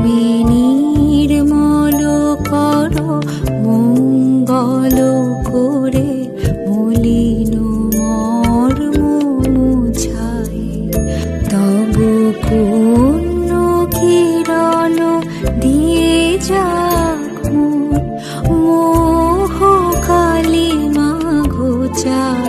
তুমি নির্মল করো মঙ্গল করে মলিন মর্ম মুছাই। তব পুণ্য কিরণ দিয়ে যাক মোহ কালিমা ঘোচায়।